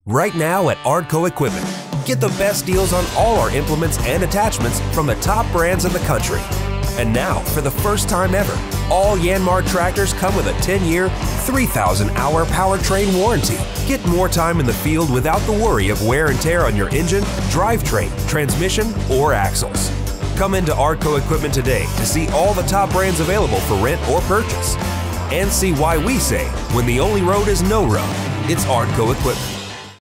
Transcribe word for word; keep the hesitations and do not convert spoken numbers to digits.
Right now at ARDCO Equipment, get the best deals on all our implements and attachments from the top brands in the country. And now, for the first time ever, all Yanmar tractors come with a ten year, three thousand hour powertrain warranty. Get more time in the field without the worry of wear and tear on your engine, drivetrain, transmission, or axles. Come into ARDCO Equipment today to see all the top brands available for rent or purchase. And see why we say, when the only road is no road, it's ARDCO Equipment.